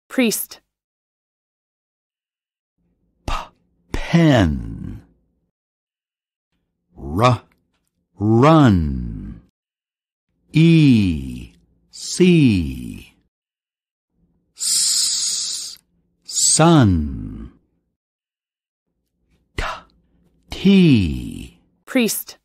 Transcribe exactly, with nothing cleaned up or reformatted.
priest. P, pen. R, run. E, see. S, sun. T, tea. Priest.